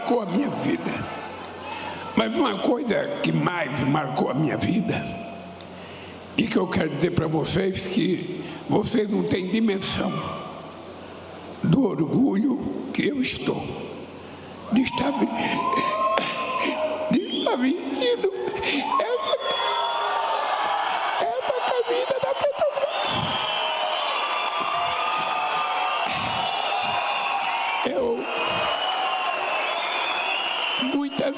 marcou a minha vida. Mas uma coisa que mais marcou a minha vida, e que eu quero dizer para vocês, que vocês não têm dimensão do orgulho que eu estou de estar vestindo essa camisa da Petrobras. Eu muitas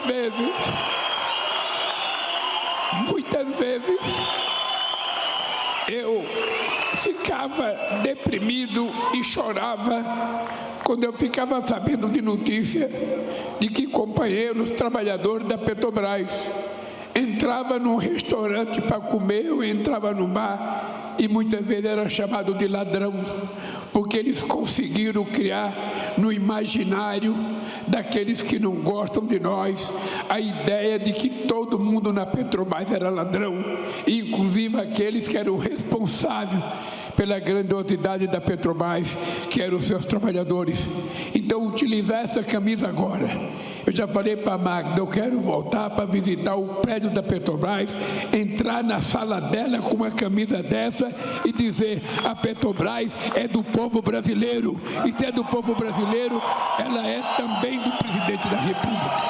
vezes eu ficava deprimido e chorava quando eu ficava sabendo de notícia de que companheiros trabalhadores da Petrobras entravam num restaurante para comer, ou entrava no bar, e muitas vezes era chamado de ladrão, porque eles conseguiram criar no imaginário daqueles que não gostam de nós a ideia de que todo mundo na Petrobras era ladrão, inclusive aqueles que eram responsáveis pela grandiosidade da Petrobras, que eram os seus trabalhadores. Então, utilizar essa camisa agora. Eu já falei para a Magda, eu quero voltar para visitar o prédio da Petrobras, entrar na sala dela com uma camisa dessa e dizer: a Petrobras é do povo brasileiro, e se é do povo brasileiro, ela é também do presidente da República.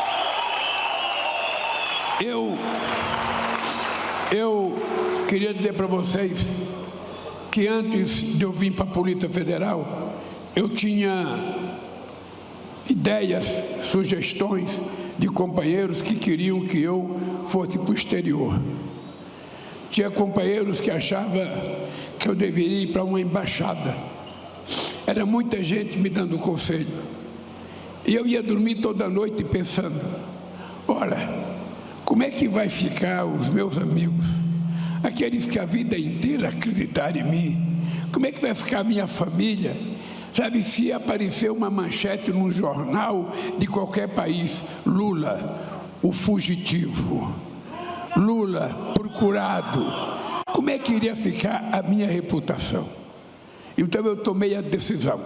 Eu queria dizer para vocês que antes de eu vir para a Polícia Federal, eu tinha ideias, sugestões de companheiros que queriam que eu fosse para o exterior. Tinha companheiros que achavam que eu deveria ir para uma embaixada. Era muita gente me dando conselho. E eu ia dormir toda noite pensando: olha, como é que vai ficar os meus amigos, aqueles que a vida inteira acreditaram em mim? Como é que vai ficar a minha família? Sabe, se aparecer uma manchete num jornal de qualquer país: Lula, o fugitivo, Lula, procurado, como é que iria ficar a minha reputação? Então eu tomei a decisão,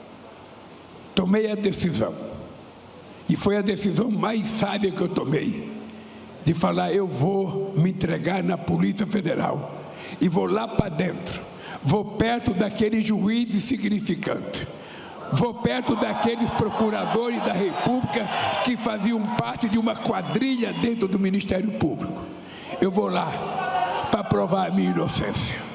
e foi a decisão mais sábia que eu tomei, de falar: eu vou me entregar na Polícia Federal, e vou lá para dentro, vou perto daqueles juízes significantes, vou perto daqueles procuradores da República que faziam parte de uma quadrilha dentro do Ministério Público. Eu vou lá para provar a minha inocência.